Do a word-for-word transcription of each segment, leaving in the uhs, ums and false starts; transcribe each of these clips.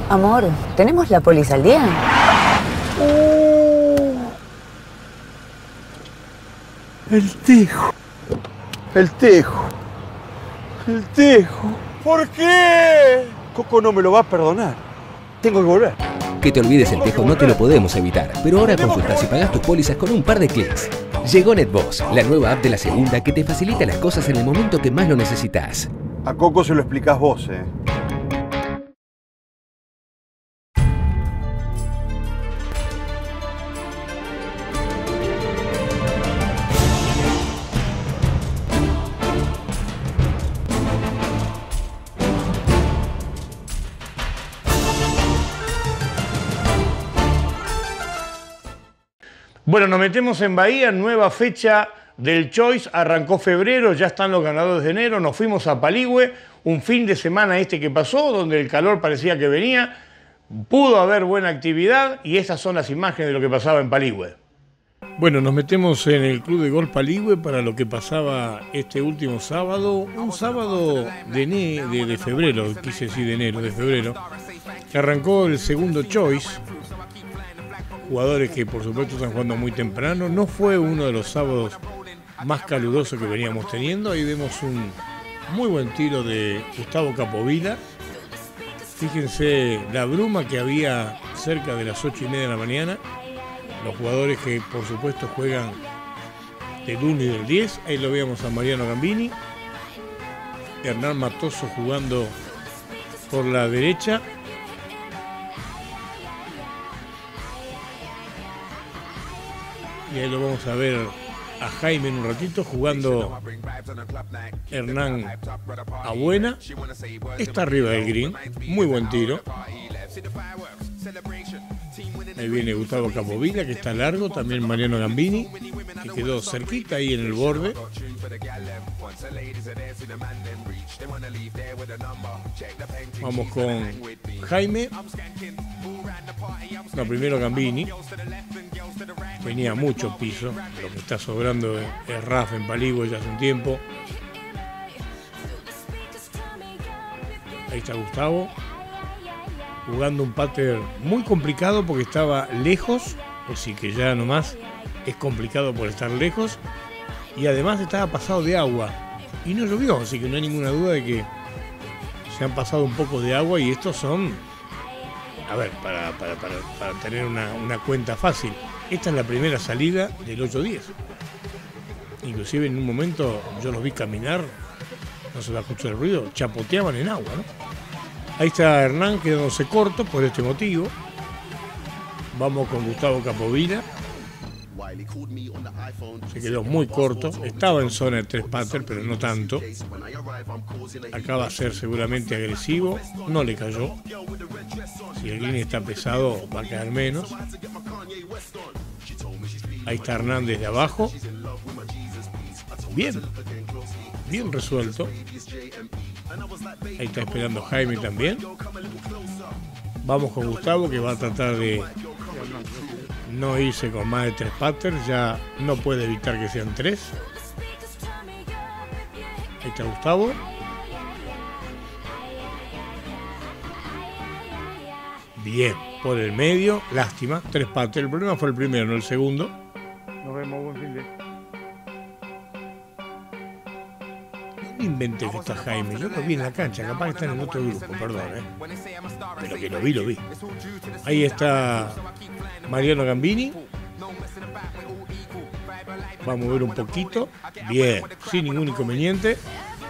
Amor, ¿tenemos la póliza al día? Uh, el Tejo. El Tejo. El Tejo. ¿Por qué? Coco no me lo va a perdonar. Tengo que volver. Que te olvides el Tejo no te lo podemos evitar, pero ahora consultás y pagás tus pólizas con un par de clics. Llegó NetBoss, la nueva app de la segunda que te facilita las cosas en el momento que más lo necesitas. A Coco se lo explicás vos, eh. Bueno, nos metemos en Bahía, nueva fecha del Choice, arrancó febrero, ya están los ganadores de enero, nos fuimos a Paligüe, un fin de semana este que pasó, donde el calor parecía que venía, pudo haber buena actividad y estas son las imágenes de lo que pasaba en Paligüe. Bueno, nos metemos en el Club de Golf Paligüe para lo que pasaba este último sábado, un sábado de, de, de febrero, quise decir de enero, de febrero, que arrancó el segundo Choice. Jugadores que por supuesto están jugando muy temprano. No fue uno de los sábados más calurosos que veníamos teniendo. Ahí vemos un muy buen tiro de Gustavo Capovilla. Fíjense la bruma que había cerca de las ocho y media de la mañana. Los jugadores que por supuesto juegan del uno y del diez. Ahí lo veíamos a Mariano Gambini. Hernán Matoso jugando por la derecha. Y ahí lo vamos a ver a Jaime en un ratito jugando Hernán a buena. Está arriba del green, muy buen tiro. Ahí viene Gustavo Capovilla, que está largo, también Mariano Gambini, que quedó cerquita ahí en el borde. Vamos con Jaime. No, primero Gambini. Tenía mucho piso, lo que está sobrando es Rafa en Paligüe ya hace un tiempo. Ahí está Gustavo, jugando un pattern muy complicado porque estaba lejos, así que ya nomás es complicado por estar lejos, y además estaba pasado de agua y no llovió, así que no hay ninguna duda de que se han pasado un poco de agua y estos son, a ver, para, para, para, para tener una, una cuenta fácil. Esta es la primera salida del ocho diez. Inclusive en un momento yo los vi caminar, no se va a escuchar el ruido, chapoteaban en agua, ¿no? Ahí está Hernán quedándose corto por este motivo. Vamos con Gustavo Capovilla. Se quedó muy corto, estaba en zona de tres patter, pero no tanto. Acá va a ser seguramente agresivo, no le cayó. Si el green está pesado va a caer menos. Ahí está Hernández de abajo. Bien, bien resuelto. Ahí está esperando Jaime también. Vamos con Gustavo, que va a tratar de no irse con más de tres patterns, ya no puede evitar que sean tres. Ahí está Gustavo. Bien, por el medio, lástima, tres patterns. El problema fue el primero, no el segundo. Nos vemos, buen fin de... No inventé que está Jaime, yo lo vi en la cancha, capaz que está en el otro grupo, perdón, ¿eh? Pero que lo vi, lo vi. Ahí está Mariano Gambini. Vamos a ver un poquito. Bien, sin ningún inconveniente.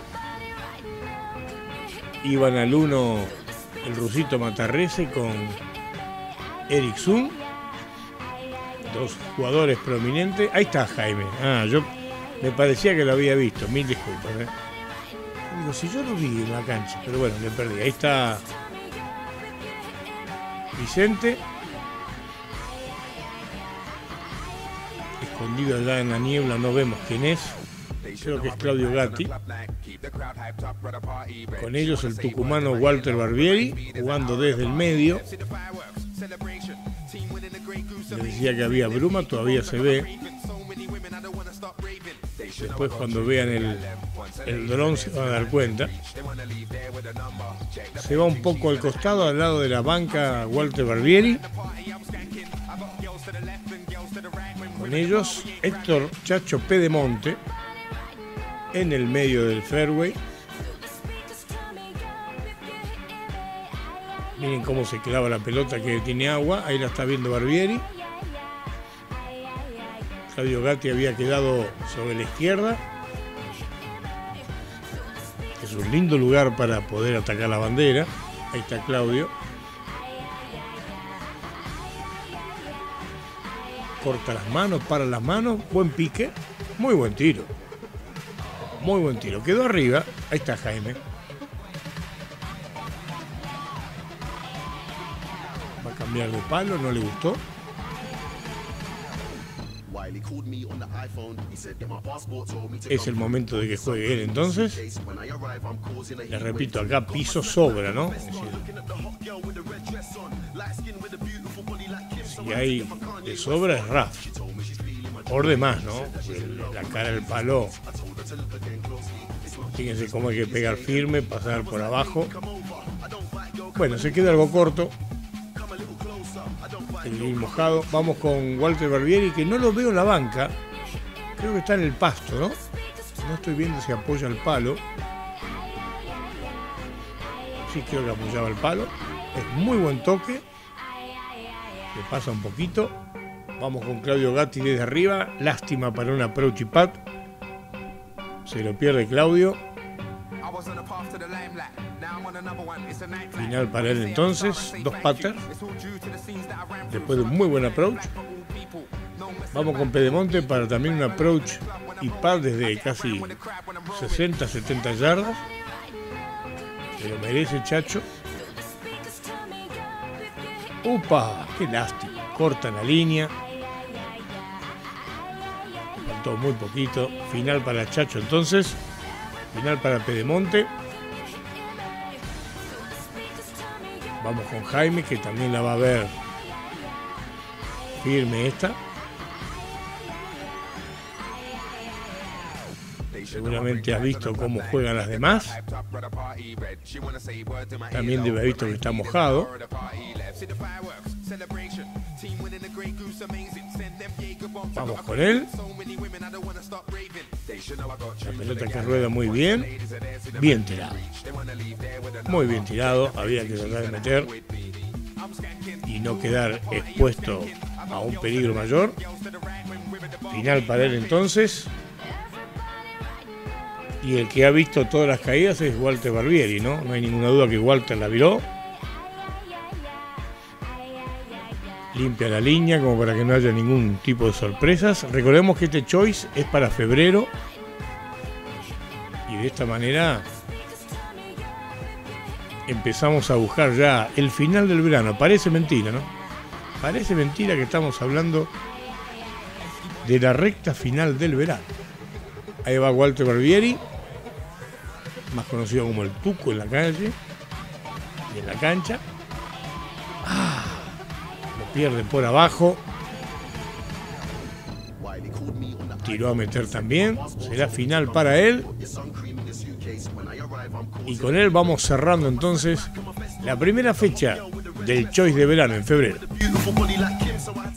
Iban al uno el rusito Matarrese con Eric Zun. Dos jugadores prominentes. Ahí está Jaime. Ah, yo me parecía que lo había visto. Mil disculpas, ¿eh? Digo, si yo lo vi en la cancha, pero bueno, me perdí. Ahí está Vicente. Escondido allá en la niebla, no vemos quién es. Creo que es Claudio Gatti. Con ellos el tucumano Walter Barbieri, jugando desde el medio. Les decía que había bruma, todavía se ve. Después cuando vean el, el dron se va a dar cuenta. Se va un poco al costado, al lado de la banca Walter Barbieri. Con ellos Héctor Chacho Pedemonte en el medio del fairway. Miren cómo se clava la pelota que tiene agua. Ahí la está viendo Barbieri. Claudio Gatti había quedado sobre la izquierda. Es un lindo lugar para poder atacar la bandera. Ahí está Claudio. Corta las manos, para las manos. Buen pique. Muy buen tiro. Muy buen tiro. Quedó arriba. Ahí está Jaime. Va a cambiar de palo. No le gustó. Es el momento de que juegue él entonces. Les repito, acá piso sobra, ¿no? Es decir, si hay de sobra es rough. Por demás, ¿no? La cara del palo. Fíjense cómo hay que pegar firme, pasar por abajo. Bueno, se queda algo corto. El green mojado. Vamos con Walter Barbieri, que no lo veo en la banca. Creo que está en el pasto, ¿no? No estoy viendo si apoya el palo. Sí, creo que apoyaba el palo. Es muy buen toque. Le pasa un poquito. Vamos con Claudio Gatti desde arriba. Lástima para un approach y pad. Se lo pierde Claudio. Final para él entonces. Dos paters. Después de un muy buen approach. Vamos con Pedemonte para también un approach y pad desde casi sesenta, setenta yardas. Se lo merece Chacho. ¡Upa! ¡Qué lástima! Corta la línea. Faltó muy poquito. Final para Chacho entonces. Final para Pedemonte. Vamos con Jaime, que también la va a ver firme esta. Seguramente has visto cómo juegan las demás. También debe haber visto que está mojado. Vamos con él. La pelota que rueda muy bien. Bien tirado. Muy bien tirado. Había que tratar de meter y no quedar expuesto a un peligro mayor. Final para él entonces. Y el que ha visto todas las caídas es Walter Barbieri, ¿no? No hay ninguna duda que Walter la viró. Limpia la línea como para que no haya ningún tipo de sorpresas. Recordemos que este choice es para febrero. Y de esta manera empezamos a buscar ya el final del verano. Parece mentira, ¿no? Parece mentira que estamos hablando de la recta final del verano. Ahí va Walter Barbieri, más conocido como el Tuco en la calle y en la cancha. Ah, lo pierde por abajo. Tiró a meter también. Será final para él. Y con él vamos cerrando entonces la primera fecha del Choice de verano en febrero.